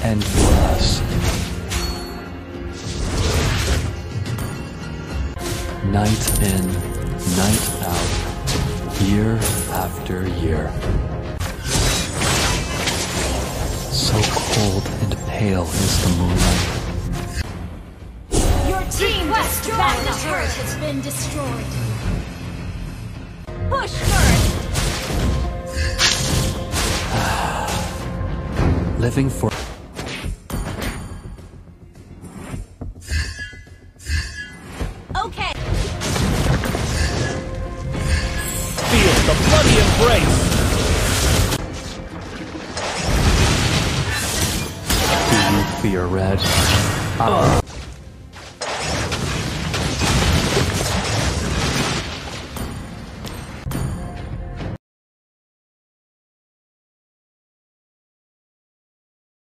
endless. Night in, night out, year after year. So cold and pale is the moonlight. Your team destroyed! The turret has been destroyed. Push first! Living for Okay. Feel the bloody embrace! Do you fear red?